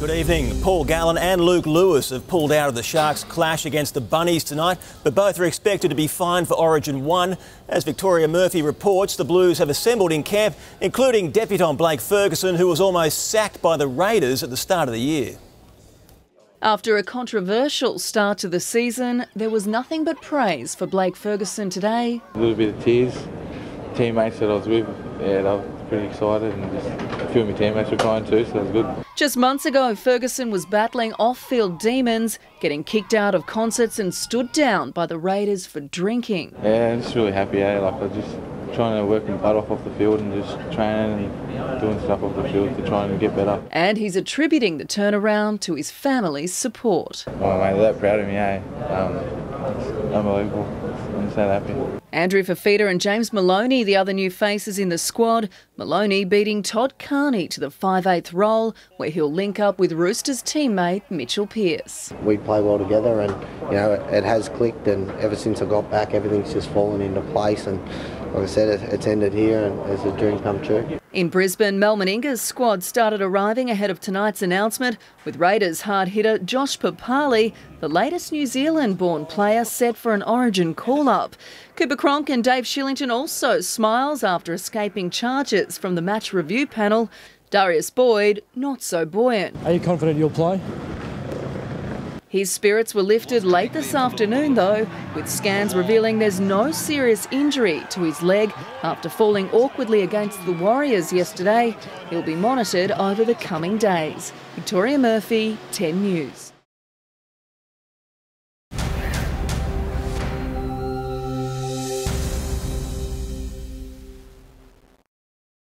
Good evening. Paul Gallen and Luke Lewis have pulled out of the Sharks' clash against the Bunnies tonight, but both are expected to be fined for Origin 1. As Victoria Murphy reports, the Blues have assembled in camp, including debutant Blake Ferguson, who was almost sacked by the Raiders at the start of the year. After a controversial start to the season, there was nothing but praise for Blake Ferguson today. A little bit of tears. Teammates that I was with, they were pretty excited, and just a few of my teammates were crying too, so that was good. Just months ago, Ferguson was battling off-field demons, getting kicked out of concerts and stood down by the Raiders for drinking. Yeah, I'm just really happy, like I just trying to work my butt off the field and just training and doing stuff off the field to try and get better. And he's attributing the turnaround to his family's support. Oh mate, they're that proud of me, It's unbelievable. I'm so happy. Andrew Fafita and James Maloney, the other new faces in the squad. Maloney beating Todd Carney to the 5/8 role, where he'll link up with Roosters teammate Mitchell Pearce. We play well together, and it has clicked, and ever since I got back everything's just fallen into place, and like I said, it's ended here and it's a dream come true. In Brisbane, Mel Meninga's squad started arriving ahead of tonight's announcement, with Raiders hard hitter Josh Papali, the latest New Zealand-born player, set for an Origin call-up. Cooper Cronk and Dave Shillington also smiles after escaping charges from the match review panel. Darius Boyd, not so buoyant. Are you confident you'll play? His spirits were lifted late this afternoon though, with scans revealing there's no serious injury to his leg after falling awkwardly against the Warriors yesterday. He'll be monitored over the coming days. Victoria Murphy, 10 News.